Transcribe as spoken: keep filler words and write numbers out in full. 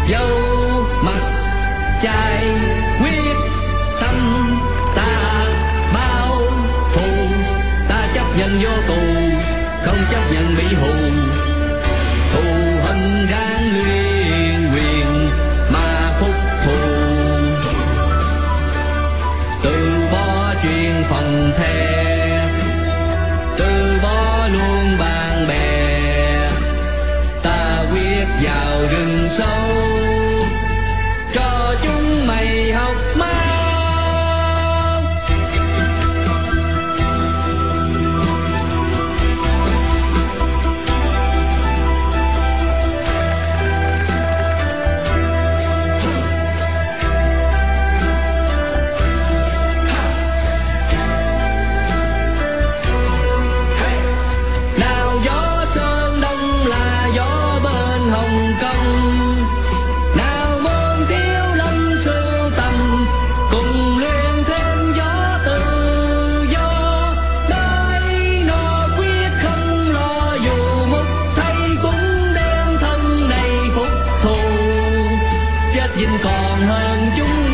dâu mặt trai quyết tâm ta bao thù, ta chấp nhận vô tù không chấp nhận bị hù, thù hận ráng luyện quyền mà phục thù, từ bỏ chuyện phòng the, từ bỏ luôn bạn bè, ta quyết vào rừng sâu cho chúng mày học mau. Nào gió sơn đông là gió bên Hồng Kông, nào môn thiếu lâm sưu tầm cùng luyện thêm gió tự do, đôi nó quyết không lo dù một thầy cũng đem thân này phục thù, chết vinh còn hơn chúng